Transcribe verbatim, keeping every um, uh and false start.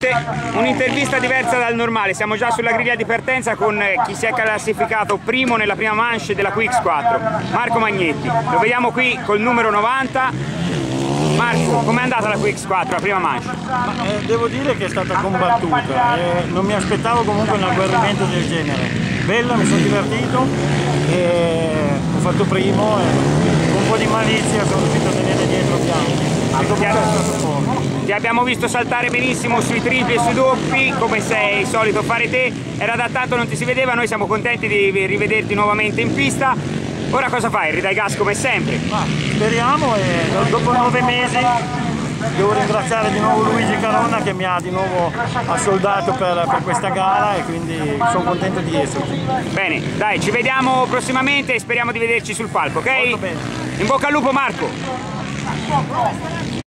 Un'intervista diversa dal normale, siamo già sulla griglia di partenza con chi si è classificato primo nella prima manche della Q X quattro, Marco Magnetti. Lo vediamo qui col numero novanta. Marco, com'è andata la Q X quattro, la prima manche? Ma, eh, devo dire che è stata combattuta, eh, non mi aspettavo comunque un agguerrimento del genere. Bella, mi sono divertito, e ho fatto primo e con un po' di malizia sono riuscito a tenere dietro Bianchi. Ti abbiamo visto saltare benissimo sui tripli e sui doppi, come sei solito fare te, era da tanto non ti si vedeva, noi siamo contenti di rivederti nuovamente in pista. Ora cosa fai? Ridai gas come sempre? Ma speriamo, e dopo nove mesi devo ringraziare di nuovo Luigi Caronna che mi ha di nuovo assoldato per, per questa gara, e quindi sono contento di esserci. Bene, dai, ci vediamo prossimamente e speriamo di vederci sul palco, ok? Molto bene. In bocca al lupo Marco!